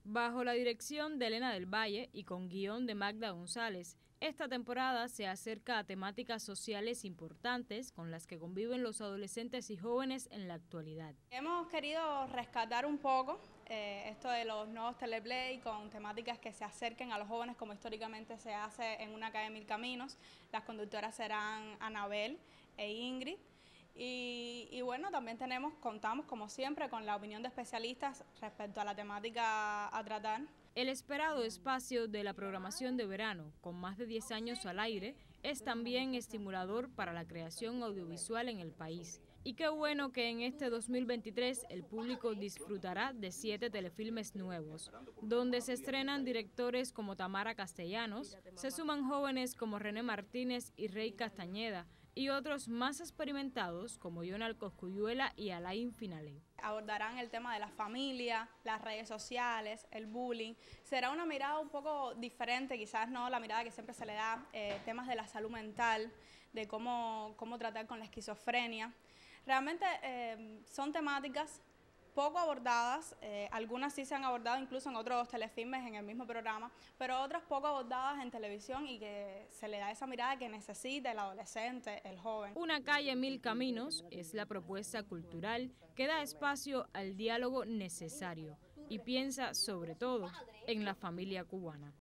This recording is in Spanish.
Bajo la dirección de Elena del Valle y con guión de Magda González, esta temporada se acerca a temáticas sociales importantes con las que conviven los adolescentes y jóvenes en la actualidad. Hemos querido rescatar un poco esto de los nuevos teleplay con temáticas que se acerquen a los jóvenes como históricamente se hace en Una calle Mil Caminos. Las conductoras serán Anabel e Ingrid. Y bueno, también contamos como siempre con la opinión de especialistas respecto a la temática a tratar. El esperado espacio de la programación de verano, con más de 10 años al aire, es también estimulador para la creación audiovisual en el país. Y qué bueno que en este 2023 el público disfrutará de 7 telefilmes nuevos, donde se estrenan directores como Tamara Castellanos, se suman jóvenes como René Martínez y Rey Castañeda, y otros más experimentados como Yonal Cosculluela y Alain Finale. Abordarán el tema de la familia, las redes sociales, el bullying. Será una mirada un poco diferente, quizás no la mirada que siempre se le da, temas de la salud mental, de cómo tratar con la esquizofrenia. Realmente son temáticas poco abordadas, algunas sí se han abordado incluso en otros telefilmes en el mismo programa, pero otras poco abordadas en televisión y que se le da esa mirada que necesita el adolescente, el joven. Una calle Mil Caminos es la propuesta cultural que da espacio al diálogo necesario y piensa sobre todo en la familia cubana.